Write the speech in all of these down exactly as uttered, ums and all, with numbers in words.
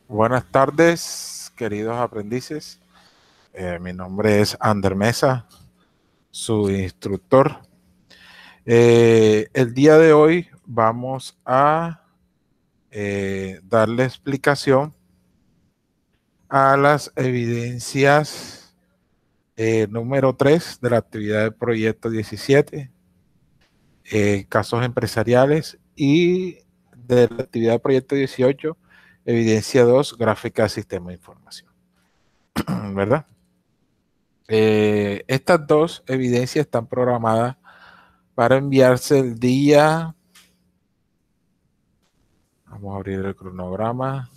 Buenas tardes, queridos aprendices. Eh, mi nombre es Ander Mesa, su instructor. Eh, el día de hoy vamos a eh, darle explicación a las evidencias eh, número tres de la actividad del proyecto diecisiete, eh, casos empresariales, y de la actividad del proyecto dieciocho, evidencia dos, gráfica de sistema de información. ¿Verdad? Eh, estas dos evidencias están programadas para enviarse el día, vamos a abrir el cronograma,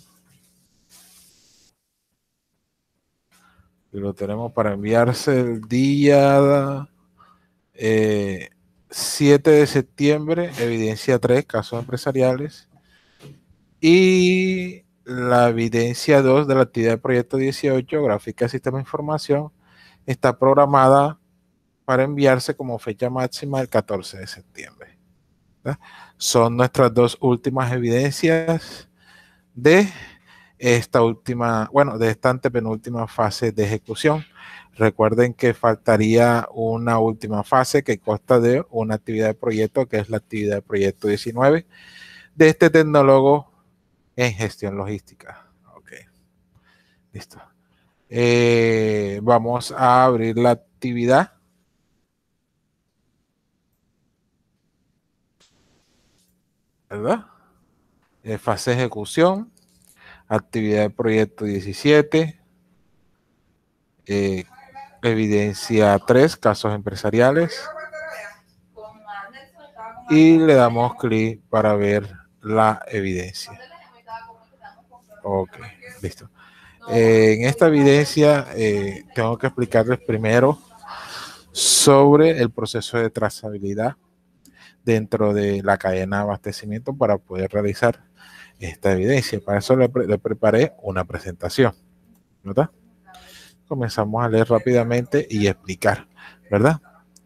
y lo tenemos para enviarse el día eh, siete de septiembre, evidencia tres, casos empresariales, y la evidencia dos de la actividad del proyecto dieciocho, gráfica de sistema de información, está programada para enviarse como fecha máxima el catorce de septiembre. ¿verdad? Son nuestras dos últimas evidencias de esta última, bueno, de esta antepenúltima fase de ejecución. Recuerden que faltaría una última fase que consta de una actividad de proyecto, que es la actividad de proyecto diecinueve, de este tecnólogo en gestión logística. Ok, listo. Eh, vamos a abrir la actividad. ¿Verdad? Eh, fase de ejecución, actividad de proyecto diecisiete, eh, evidencia tres, casos empresariales, y le damos clic para ver la evidencia. Ok, listo. Eh, en esta evidencia eh, tengo que explicarles primero sobre el proceso de trazabilidad dentro de la cadena de abastecimiento para poder realizar esta evidencia. Para eso le, pre le preparé una presentación, ¿verdad? Comenzamos a leer rápidamente y explicar, ¿verdad?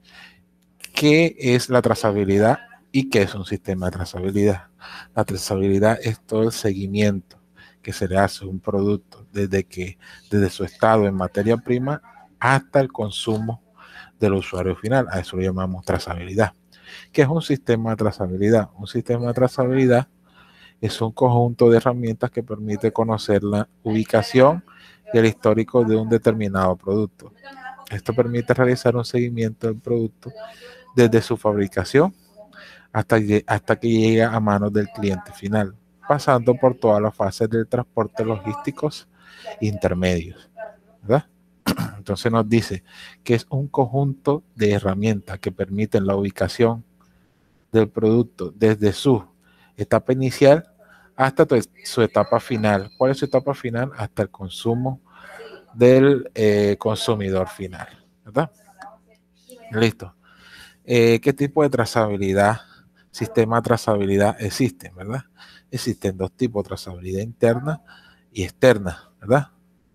¿Qué es la trazabilidad y qué es un sistema de trazabilidad? La trazabilidad es todo el seguimiento que se le hace a un producto desde que desde su estado en materia prima hasta el consumo del usuario final. A eso lo llamamos trazabilidad. ¿Qué es un sistema de trazabilidad? Un sistema de trazabilidad es un conjunto de herramientas que permite conocer la ubicación y el histórico de un determinado producto. Esto permite realizar un seguimiento del producto desde su fabricación hasta, hasta que llega a manos del cliente final, pasando por todas las fases del transporte logísticos intermedios. ¿verdad? Entonces nos dice que es un conjunto de herramientas que permiten la ubicación del producto desde su etapa inicial hasta su etapa final. ¿Cuál es su etapa final? Hasta el consumo del eh, consumidor final. ¿Verdad? Listo. Eh, ¿Qué tipo de trazabilidad, sistema de trazabilidad existen, verdad? Existen dos tipos, trazabilidad interna y externa, ¿verdad?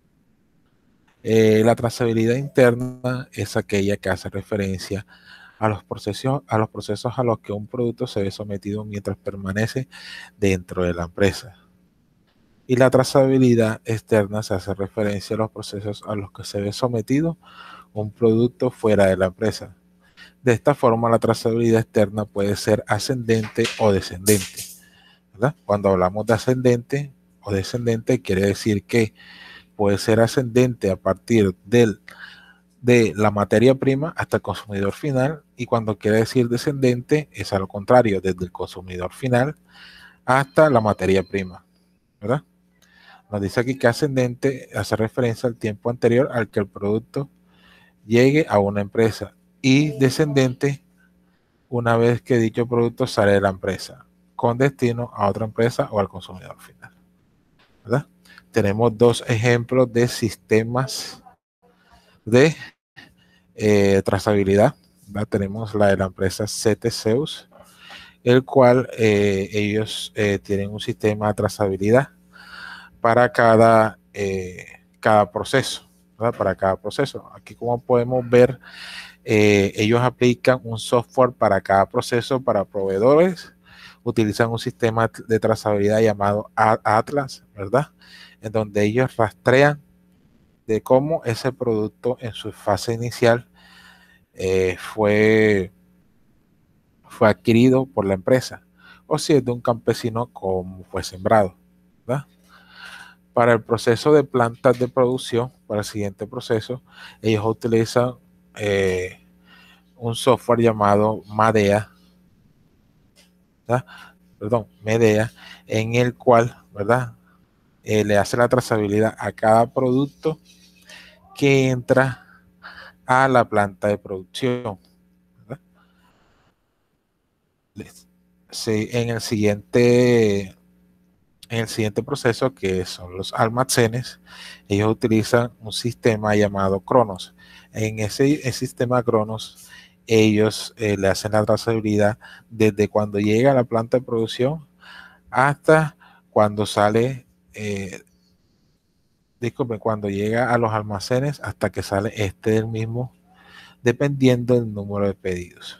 Eh, la trazabilidad interna es aquella que hace referencia a los procesos, a los procesos a los que un producto se ve sometido mientras permanece dentro de la empresa. Y la trazabilidad externa se hace referencia a los procesos a los que se ve sometido un producto fuera de la empresa. De esta forma, la trazabilidad externa puede ser ascendente o descendente. ¿verdad? Cuando hablamos de ascendente o descendente, quiere decir que puede ser ascendente a partir del, de la materia prima hasta el consumidor final, y cuando quiere decir descendente es a lo contrario, desde el consumidor final hasta la materia prima. ¿verdad? Nos dice aquí que ascendente hace referencia al tiempo anterior al que el producto llegue a una empresa, y descendente una vez que dicho producto sale de la empresa, con destino a otra empresa o al consumidor final. ¿verdad? Tenemos dos ejemplos de sistemas de eh, trazabilidad. ¿verdad? Tenemos la de la empresa CTSeus, el cual eh, ellos eh, tienen un sistema de trazabilidad para cada, eh, cada proceso. ¿verdad? Para cada proceso. Aquí, como podemos ver, eh, ellos aplican un software para cada proceso para proveedores, utilizan un sistema de trazabilidad llamado Atlas, ¿verdad? en donde ellos rastrean de cómo ese producto en su fase inicial eh, fue, fue adquirido por la empresa, o si es de un campesino, cómo fue sembrado, ¿verdad? Para el proceso de plantas de producción, para el siguiente proceso, ellos utilizan eh, un software llamado Madea, ¿verdad? Perdón, Medea, en el cual, ¿verdad? Eh, le hace la trazabilidad a cada producto que entra a la planta de producción, ¿verdad? Sí, en el siguiente, en el siguiente proceso, que son los almacenes, ellos utilizan un sistema llamado Cronos. En ese, ese sistema Cronos, ellos eh, le hacen la trazabilidad desde cuando llega a la planta de producción hasta cuando sale, eh, disculpe, cuando llega a los almacenes hasta que sale este del mismo, dependiendo del número de pedidos.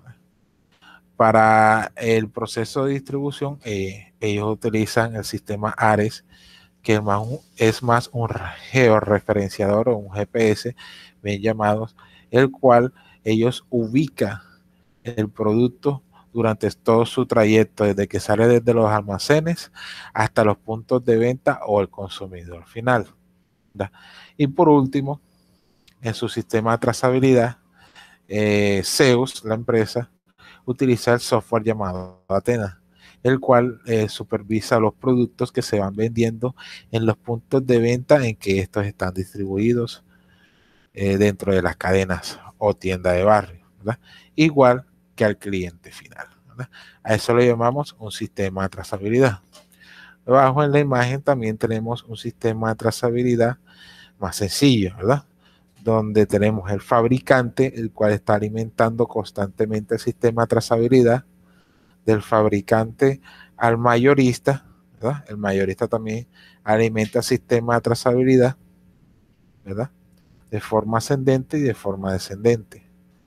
Para el proceso de distribución, eh, ellos utilizan el sistema Ares, que es más, es más un georreferenciador o un G P S, bien llamados, el cual ellos ubican el producto durante todo su trayecto, desde que sale desde los almacenes hasta los puntos de venta o el consumidor final, ¿verdad? Y por último, en su sistema de trazabilidad, eh, Zeus, la empresa, utiliza el software llamado Athena, el cual eh, supervisa los productos que se van vendiendo en los puntos de venta en que estos están distribuidos eh, dentro de las cadenas o tiendas de barrio, ¿verdad? Igual que al cliente final, ¿verdad? A eso le llamamos un sistema de trazabilidad. Abajo en la imagen también tenemos un sistema de trazabilidad más sencillo, ¿verdad? Donde tenemos el fabricante, el cual está alimentando constantemente el sistema de trazabilidad del fabricante al mayorista, ¿verdad? El mayorista también alimenta el sistema de trazabilidad, ¿verdad? De forma ascendente y de forma descendente,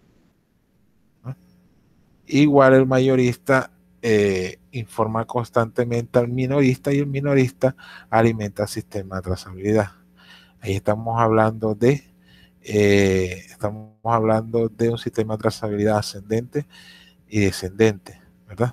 ¿no? Igual el mayorista eh, informa constantemente al minorista y el minorista alimenta el sistema de trazabilidad. Ahí estamos hablando de eh, estamos hablando de un sistema de trazabilidad ascendente y descendente, ¿verdad?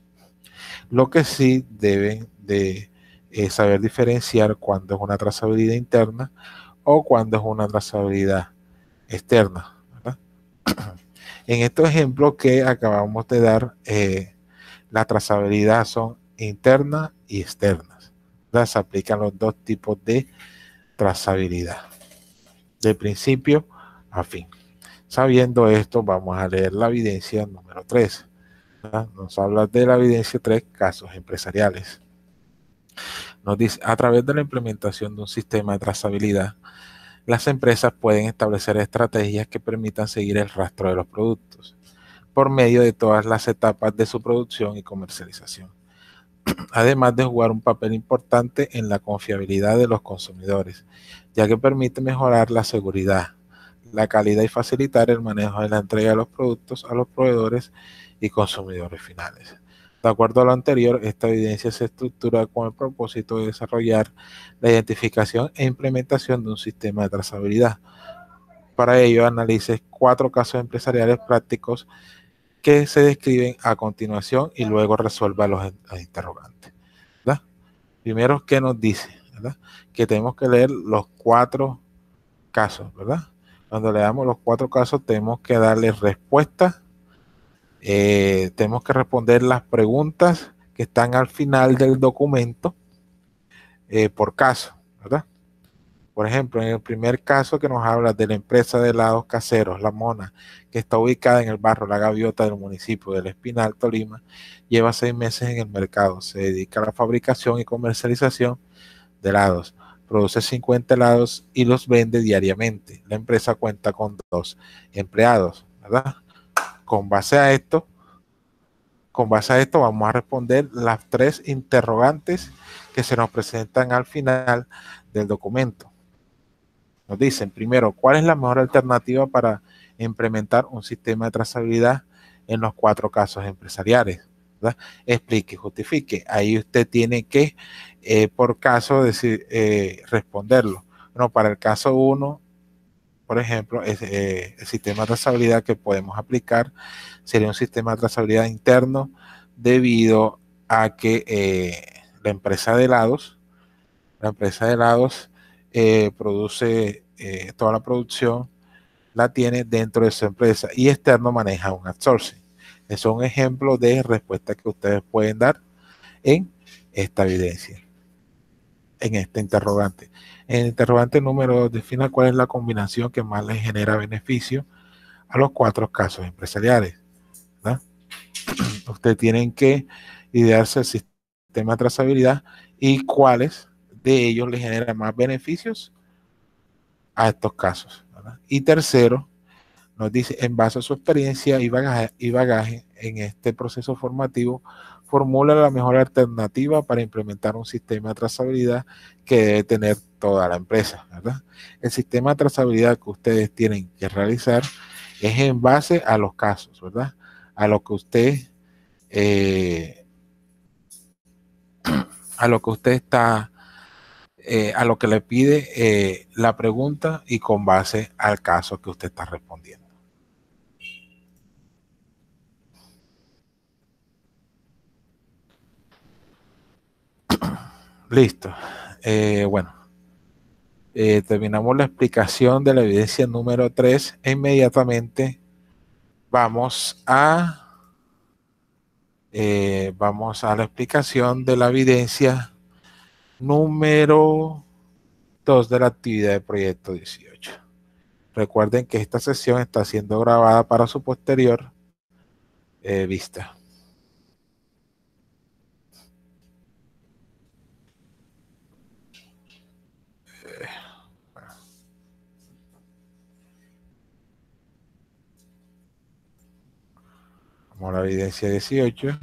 Lo que sí deben de eh, saber diferenciar cuando es una trazabilidad interna o cuando es una trazabilidad externa, ¿verdad? En estos ejemplos que acabamos de dar, eh, la trazabilidad son internas y externas, ¿verdad? Se aplican los dos tipos de trazabilidad, de principio a fin. Sabiendo esto, vamos a leer la evidencia número tres. ¿verdad? Nos habla de la evidencia tres, casos empresariales. Nos dice, a través de la implementación de un sistema de trazabilidad, las empresas pueden establecer estrategias que permitan seguir el rastro de los productos por medio de todas las etapas de su producción y comercialización, además de jugar un papel importante en la confiabilidad de los consumidores, ya que permite mejorar la seguridad, la calidad y facilitar el manejo de la entrega de los productos a los proveedores y consumidores finales. De acuerdo a lo anterior, esta evidencia se estructura con el propósito de desarrollar la identificación e implementación de un sistema de trazabilidad. Para ello, analice cuatro casos empresariales prácticos que se describen a continuación y luego resuelva los, los interrogantes, ¿verdad? Primero, ¿qué nos dice? ¿verdad? Que tenemos que leer los cuatro casos, ¿verdad? Cuando leamos los cuatro casos, tenemos que darle respuesta, eh, tenemos que responder las preguntas que están al final del documento eh, por caso, ¿verdad? Por ejemplo, en el primer caso que nos habla de la empresa de helados caseros, La Mona, que está ubicada en el barrio La Gaviota del municipio del Espinal, Tolima, lleva seis meses en el mercado. Se dedica a la fabricación y comercialización de helados. Produce cincuenta helados y los vende diariamente. La empresa cuenta con dos empleados, ¿verdad? Con base a esto, con base a esto vamos a responder las tres interrogantes que se nos presentan al final del documento. Nos dicen, primero, ¿cuál es la mejor alternativa para implementar un sistema de trazabilidad en los cuatro casos empresariales? ¿verdad? Explique, justifique. Ahí usted tiene que eh, por caso decir, eh, responderlo. Bueno, para el caso uno, por ejemplo, es, eh, el sistema de trazabilidad que podemos aplicar sería un sistema de trazabilidad interno debido a que eh, la empresa de helados, la empresa de helados eh, produce eh, toda la producción, la tiene dentro de su empresa y externo maneja un outsourcing. Es un ejemplo de respuesta que ustedes pueden dar en esta evidencia, en este interrogante. En el interrogante número dos, defina cuál es la combinación que más le genera beneficio a los cuatro casos empresariales, ¿no? Ustedes tienen que idearse el sistema de trazabilidad y cuáles de ellos le generan más beneficios a estos casos, ¿verdad? Y tercero, nos dice, en base a su experiencia y bagaje, y bagaje en este proceso formativo, formula la mejor alternativa para implementar un sistema de trazabilidad que debe tener toda la empresa, ¿verdad? El sistema de trazabilidad que ustedes tienen que realizar es en base a los casos, ¿verdad? A lo que usted, eh, a lo que usted está, eh, a lo que le pide eh, la pregunta y con base al caso que usted está respondiendo. Listo. Eh, bueno, eh, terminamos la explicación de la evidencia número tres e inmediatamente vamos a, eh, vamos a la explicación de la evidencia número dos de la actividad de proyecto dieciocho. Recuerden que esta sesión está siendo grabada para su posterior eh, vista. Eh, Vamos a la evidencia dieciocho.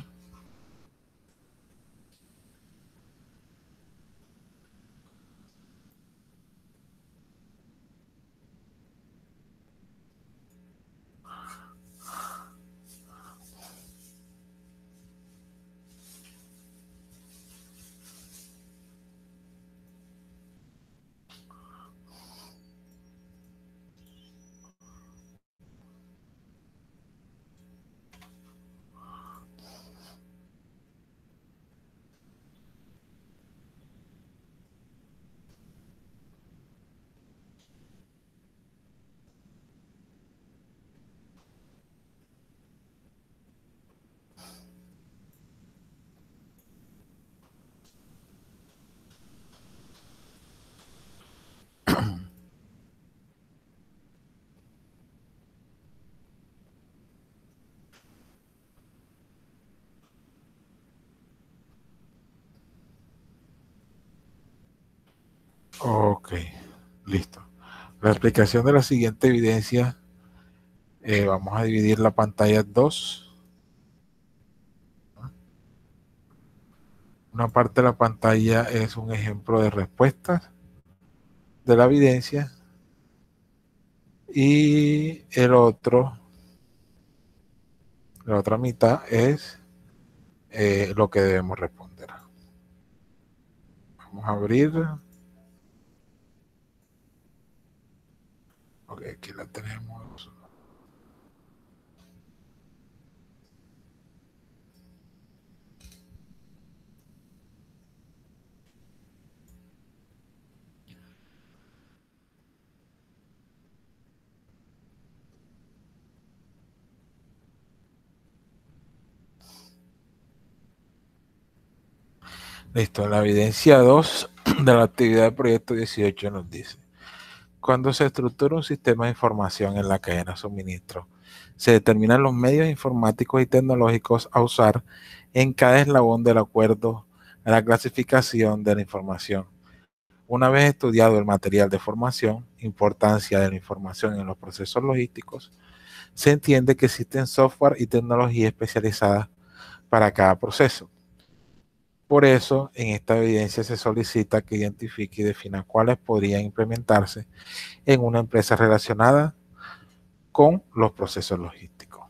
Ok, listo. La explicación de la siguiente evidencia, eh, vamos a dividir la pantalla en dos. Una parte de la pantalla es un ejemplo de respuestas de la evidencia y el otro, la otra mitad es eh, lo que debemos responder. Vamos a abrir. Ok, aquí la tenemos. Listo, la evidencia dos de la actividad del proyecto dieciocho nos dice: cuando se estructura un sistema de información en la cadena de suministro, se determinan los medios informáticos y tecnológicos a usar en cada eslabón del acuerdo a la clasificación de la información. Una vez estudiado el material de formación, importancia de la información en los procesos logísticos, se entiende que existen software y tecnología especializadas para cada proceso. Por eso, en esta evidencia se solicita que identifique y defina cuáles podrían implementarse en una empresa relacionada con los procesos logísticos.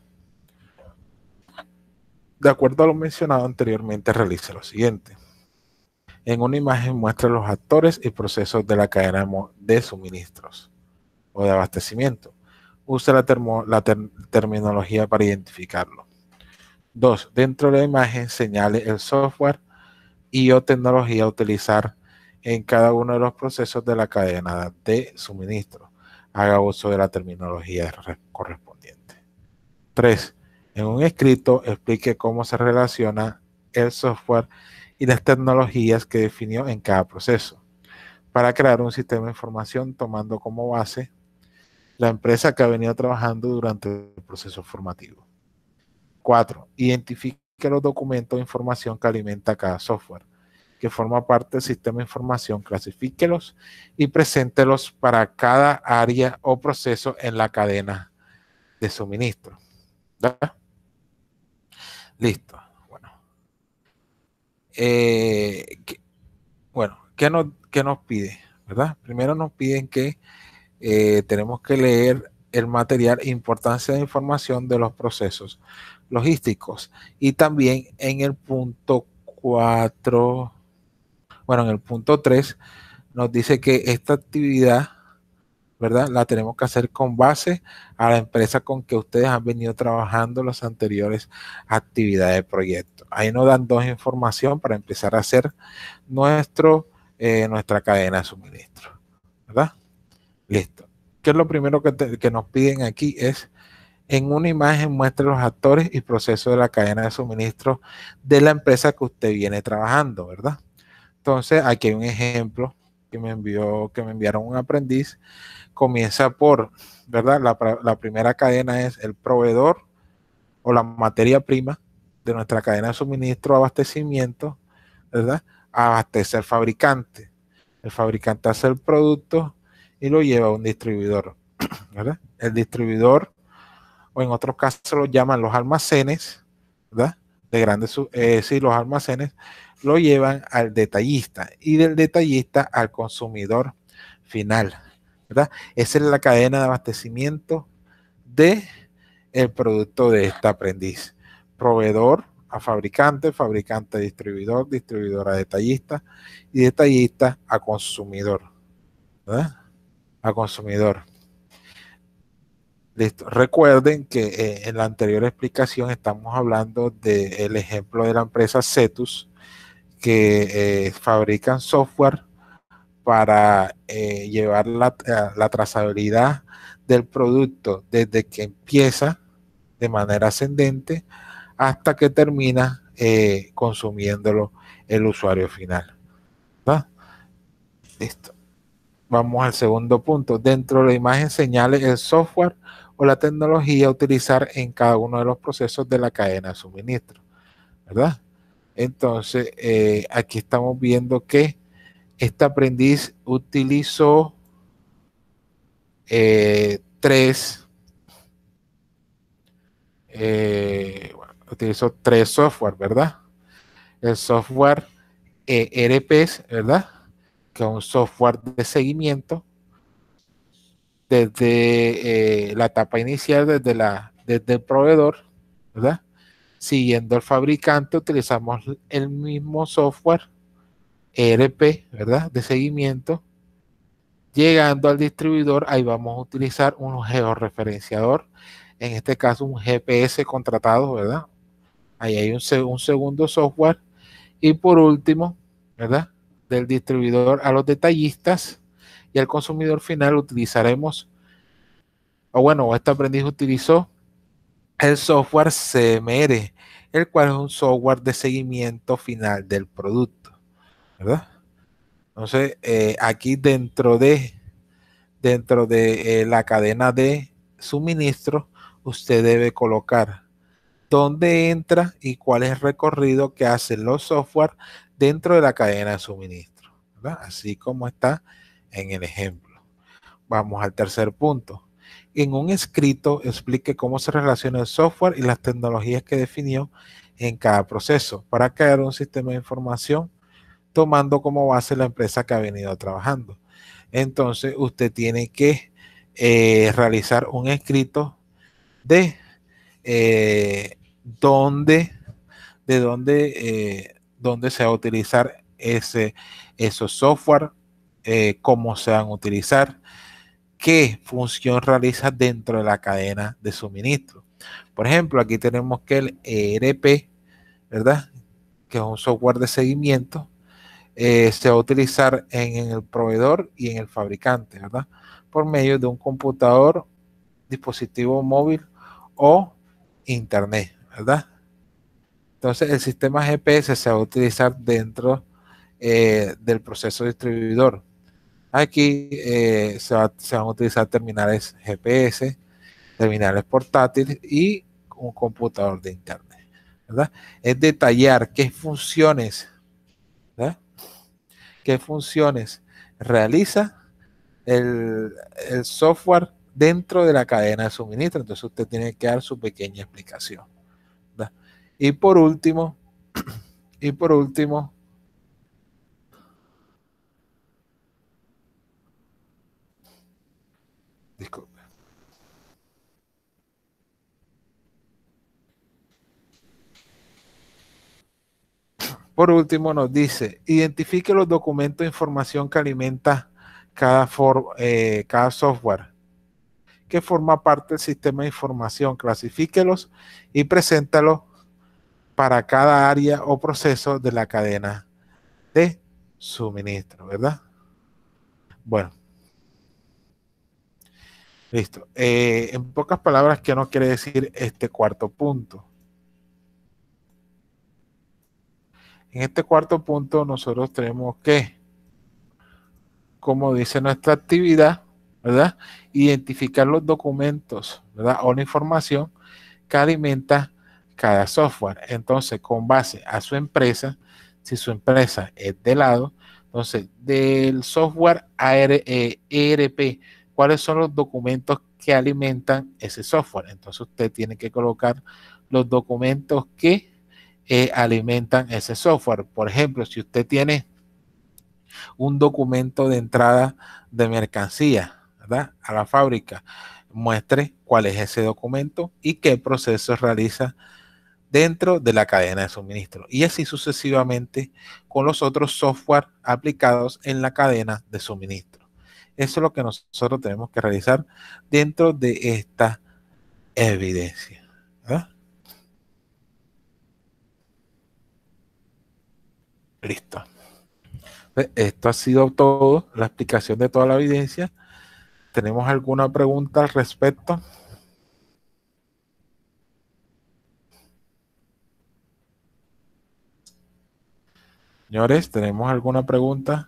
De acuerdo a lo mencionado anteriormente, realice lo siguiente. En una imagen muestra los actores y procesos de la cadena de suministros o de abastecimiento. Usa la, termo, la ter, terminología para identificarlo. Dos, dentro de la imagen señale el software y o tecnología a utilizar en cada uno de los procesos de la cadena de suministro. Haga uso de la terminología correspondiente. Tres, en un escrito explique cómo se relaciona el software y las tecnologías que definió en cada proceso para crear un sistema de información tomando como base la empresa que ha venido trabajando durante el proceso formativo. Cuatro, identifique los documentos de información que alimenta cada software, que forma parte del sistema de información, clasifíquelos y preséntelos para cada área o proceso en la cadena de suministro. ¿Verdad? Listo. Bueno, eh, ¿qué, bueno, ¿qué nos, qué nos pide? ¿Verdad? Primero nos piden que eh, tenemos que leer el material e importancia de información de los procesos logísticos. Y también en el punto cuatro, bueno, en el punto tres nos dice que esta actividad, ¿verdad?, la tenemos que hacer con base a la empresa con que ustedes han venido trabajando las anteriores actividades de proyecto. Ahí nos dan dos información para empezar a hacer nuestro, eh, nuestra cadena de suministro, ¿verdad? Listo. ¿Qué es lo primero que, te, que nos piden aquí? Es en una imagen muestre los actores y procesos de la cadena de suministro de la empresa que usted viene trabajando, ¿verdad? Entonces, aquí hay un ejemplo que me envió, que me enviaron un aprendiz. Comienza por, ¿verdad? La, la primera cadena es el proveedor o la materia prima de nuestra cadena de suministro, abastecimiento, ¿verdad? Abastece al fabricante. El fabricante hace el producto y lo lleva a un distribuidor, ¿verdad? El distribuidor, o en otros casos lo llaman los almacenes, ¿verdad? De grandes, eh, sí, los almacenes lo llevan al detallista y del detallista al consumidor final, ¿verdad? Esa es la cadena de abastecimiento de el producto de este aprendiz. Proveedor a fabricante, fabricante a distribuidor, distribuidor a detallista y detallista a consumidor, ¿verdad? A consumidor. Listo. Recuerden que eh, en la anterior explicación estamos hablando del ejemplo de la empresa Cetus, que eh, fabrican software para eh, llevar la, la trazabilidad del producto desde que empieza de manera ascendente hasta que termina eh, consumiéndolo el usuario final. ¿verdad? Listo. Vamos al segundo punto. Dentro de la imagen señale el software o la tecnología a utilizar en cada uno de los procesos de la cadena de suministro, ¿verdad? Entonces, eh, aquí estamos viendo que este aprendiz utilizó eh, tres, eh, bueno, utilizó tres software, ¿verdad? El software E R P, ¿verdad? Que es un software de seguimiento desde eh, la etapa inicial, desde, la, desde el proveedor, ¿verdad? Siguiendo el fabricante, utilizamos el mismo software E R P, ¿verdad? De seguimiento. Llegando al distribuidor, ahí vamos a utilizar un georreferenciador, en este caso un G P S contratado, ¿verdad? Ahí hay un, un segundo software. Y por último, ¿verdad? Del distribuidor a los detallistas y al consumidor final utilizaremos, o bueno, este aprendiz utilizó el software C M R, el cual es un software de seguimiento final del producto, ¿verdad? Entonces, eh, aquí dentro de, dentro de eh, la cadena de suministro, usted debe colocar dónde entra y cuál es el recorrido que hacen los software dentro de la cadena de suministro, ¿verdad? Así como está en el ejemplo. Vamos al tercer punto. En un escrito explique cómo se relaciona el software y las tecnologías que definió en cada proceso para crear un sistema de información tomando como base la empresa que ha venido trabajando. Entonces usted tiene que eh, realizar un escrito de eh, dónde, de dónde, eh, dónde se va a utilizar ese, esos software, eh, cómo se van a utilizar, qué función realiza dentro de la cadena de suministro. Por ejemplo, aquí tenemos que el E R P, ¿verdad? Que es un software de seguimiento, eh, se va a utilizar en, en el proveedor y en el fabricante, ¿verdad? Por medio de un computador, dispositivo móvil o internet, ¿verdad? Entonces, el sistema G P S se va a utilizar dentro eh, del proceso distribuidor. Aquí eh, se, va, se van a utilizar terminales G P S, terminales portátiles y un computador de internet, ¿verdad? Es detallar qué funciones, ¿verdad? qué funciones realiza el, el software dentro de la cadena de suministro. Entonces usted tiene que dar su pequeña explicación, ¿verdad? Y por último, y por último, disculpe. Por último nos dice, identifique los documentos de información que alimenta cada, for, eh, cada software que forma parte del sistema de información, clasifíquelos y preséntalos para cada área o proceso de la cadena de suministro, ¿verdad? Bueno, listo. Eh, en pocas palabras, ¿qué nos quiere decir este cuarto punto? En este cuarto punto nosotros tenemos que, como dice nuestra actividad, ¿verdad? Identificar los documentos, ¿verdad? O la información que alimenta cada software. Entonces, con base a su empresa, si su empresa es de lado, entonces, del software E R P, ¿cuáles son los documentos que alimentan ese software? Entonces, usted tiene que colocar los documentos que eh, alimentan ese software. Por ejemplo, si usted tiene un documento de entrada de mercancía, ¿verdad? A la fábrica, muestre cuál es ese documento y qué proceso realiza dentro de la cadena de suministro. Y así sucesivamente con los otros software aplicados en la cadena de suministro. Eso es lo que nosotros tenemos que realizar dentro de esta evidencia, ¿verdad? Listo. Esto ha sido todo, la explicación de toda la evidencia. ¿Tenemos alguna pregunta al respecto? Señores, ¿tenemos alguna pregunta?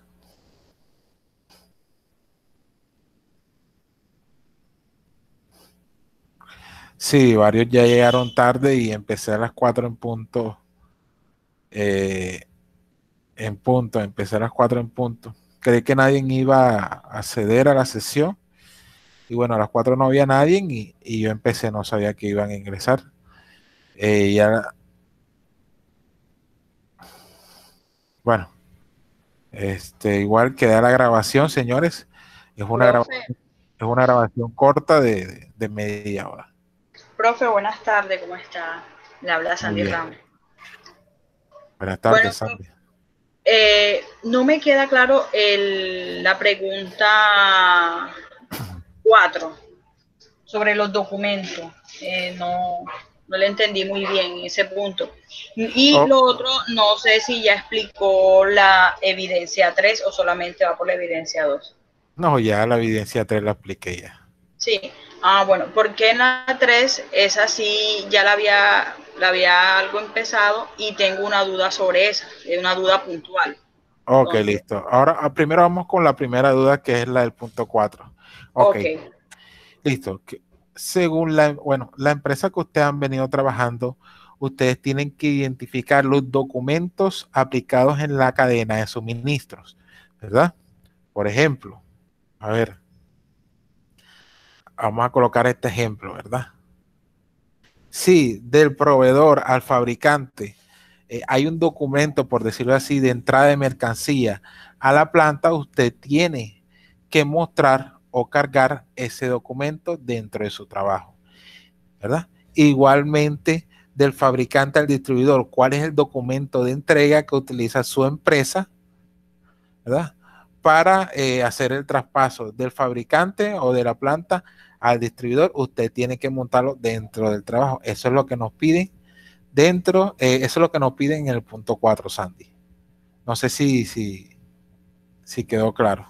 Sí, varios ya llegaron tarde y empecé a las cuatro en punto. Eh, en punto, empecé a las cuatro en punto. Creí que nadie iba a acceder a la sesión. Y bueno, a las cuatro no había nadie y, y yo empecé, no sabía que iban a ingresar. Eh, ya, bueno, este, igual queda la grabación, señores. Es una, graba, Profe, es una grabación corta de, de, de media hora. profe, buenas tardes, ¿cómo está? Le habla Muy Sandy bien. Ramos. Buenas Bueno, tardes, Sandy. eh, no me queda claro el, la pregunta cuatro sobre los documentos. Eh, no, no le entendí muy bien ese punto. Y Oh, lo otro, no sé si ya explicó la evidencia tres o solamente va por la evidencia dos. no, ya la evidencia tres la apliqué ya. Sí, ah, bueno, porque en la tres, esa sí ya la había, la había algo empezado y tengo una duda sobre esa, una duda puntual. Ok, Entonces, listo. Ahora, primero vamos con la primera duda, que es la del punto cuatro. Ok, ok, listo. Según la, bueno, la empresa que ustedes han venido trabajando, ustedes tienen que identificar los documentos aplicados en la cadena de suministros, ¿verdad? Por ejemplo, a ver, vamos a colocar este ejemplo, ¿verdad? Si del proveedor al fabricante eh, hay un documento, por decirlo así, de entrada de mercancía a la planta, usted tiene que mostrar o cargar ese documento dentro de su trabajo, ¿verdad? Igualmente, del fabricante al distribuidor, cuál es el documento de entrega que utiliza su empresa, ¿verdad? Para eh, hacer el traspaso del fabricante o de la planta al distribuidor, usted tiene que montarlo dentro del trabajo. Eso es lo que nos piden dentro, eh, eso es lo que nos piden en el punto cuatro, Sandy. No sé si, si, si quedó claro.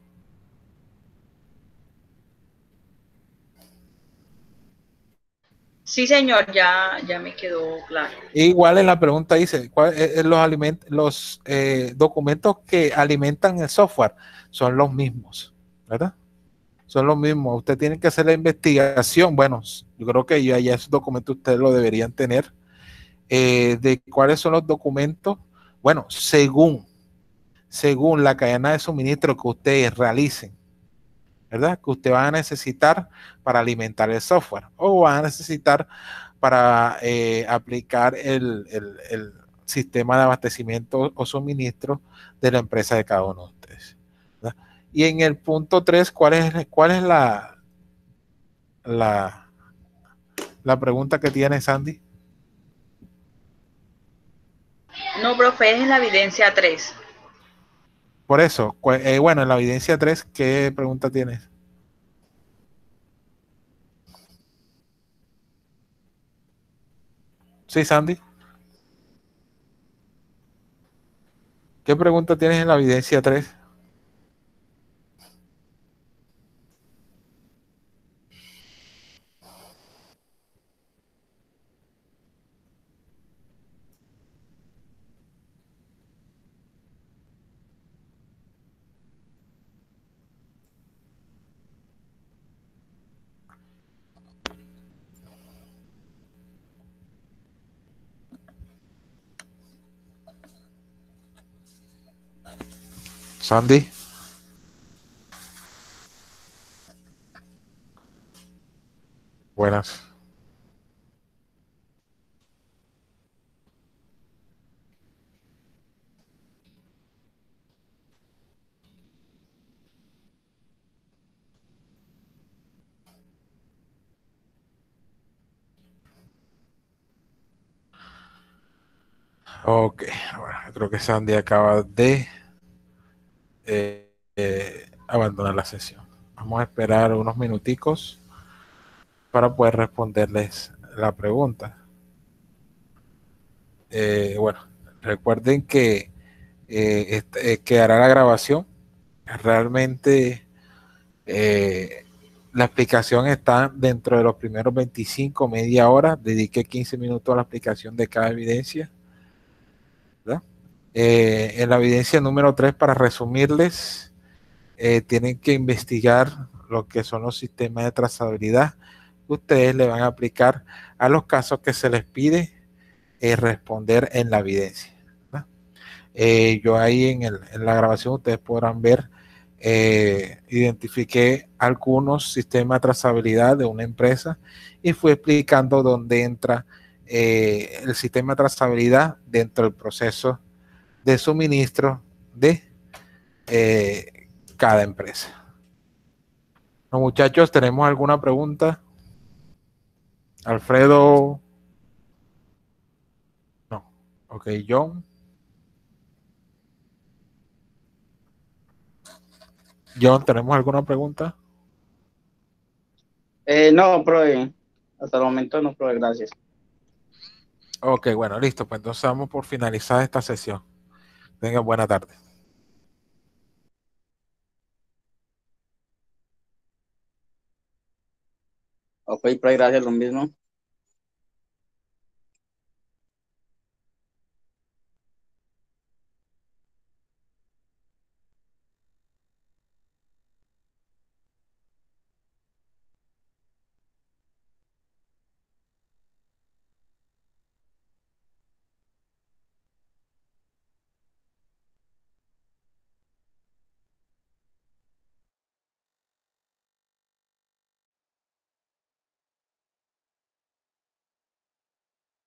Sí, señor, ya, ya me quedó claro. Igual en la pregunta dice, ¿cuál, eh, los, aliment los eh, documentos que alimentan el software son los mismos, ¿verdad? Son los mismos. Usted tiene que hacer la investigación. Bueno, yo creo que ya, ya esos documentos ustedes lo deberían tener. Eh, de cuáles son los documentos. Bueno, según, según la cadena de suministro que ustedes realicen, ¿verdad? Que usted va a necesitar para alimentar el software o va a necesitar para eh, aplicar el, el, el, sistema de abastecimiento o suministro de la empresa de cada uno de ustedes, ¿verdad? Y en el punto tres, ¿cuál es, cuál es la, la, la pregunta que tiene Sandy? No, profe, es en la evidencia tres. Por eso, eh, bueno, en la evidencia tres, ¿qué pregunta tienes? Sí, Sandy. ¿Qué pregunta tienes en la evidencia tres? Sandy. Buenas. Ok, bueno, creo que Sandy acaba de eh, eh, abandonar la sesión. Vamos a esperar unos minuticos para poder responderles la pregunta. Eh, bueno, recuerden que eh, este, eh, quedará la grabación. Realmente eh, la explicación está dentro de los primeros veinticinco, media hora. Dediqué quince minutos a la explicación de cada evidencia, ¿verdad? Eh, en la evidencia número tres, para resumirles, eh, tienen que investigar lo que son los sistemas de trazabilidad que ustedes le van a aplicar a los casos que se les pide eh, responder en la evidencia, ¿verdad? Eh, yo ahí en, el, en, la grabación ustedes podrán ver, eh, identifiqué algunos sistemas de trazabilidad de una empresa y fui explicando dónde entra eh, el sistema de trazabilidad dentro del proceso de suministro de eh, cada empresa. No, muchachos, ¿tenemos alguna pregunta? Alfredo. No. Ok, John. John, ¿tenemos alguna pregunta? Eh, no, profe. Hasta el momento no, profe, gracias. Ok, bueno, listo. Pues entonces vamos por finalizar esta sesión. Tengan buena tarde. Ok, profe, gracias, lo mismo.